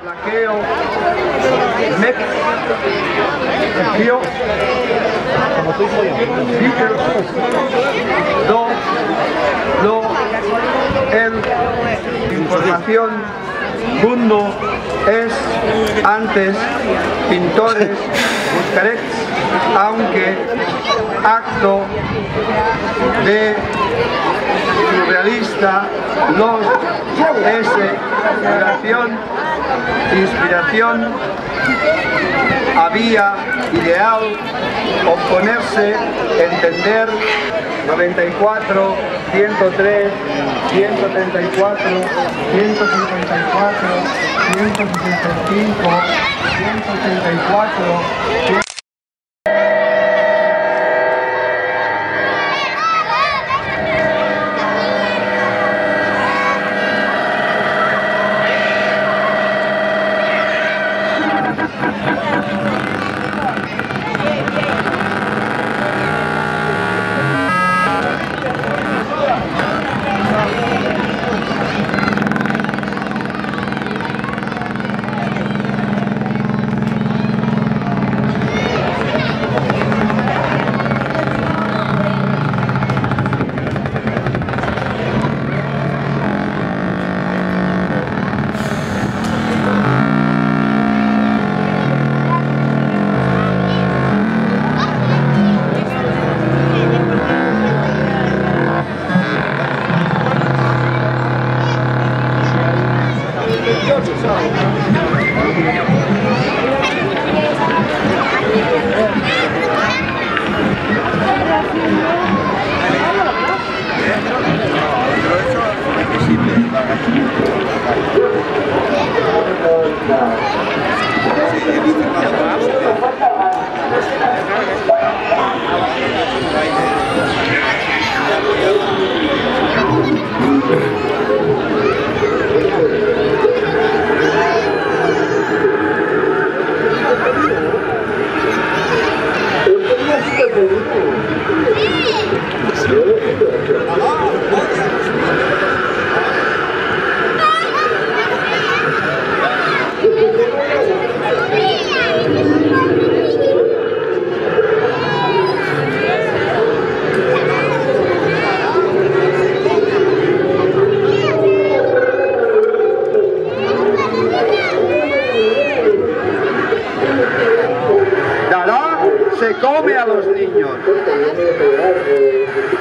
Plaqueo, Mec, Rio, Peter, Do, El, información, mundo, es, antes, pintores, buscarex, aunque, acto, de, surrealista, los, ese, duración, inspiración, había, ideal, oponerse, entender, 94, 103, 134, 154, 165, 184, se come a los niños.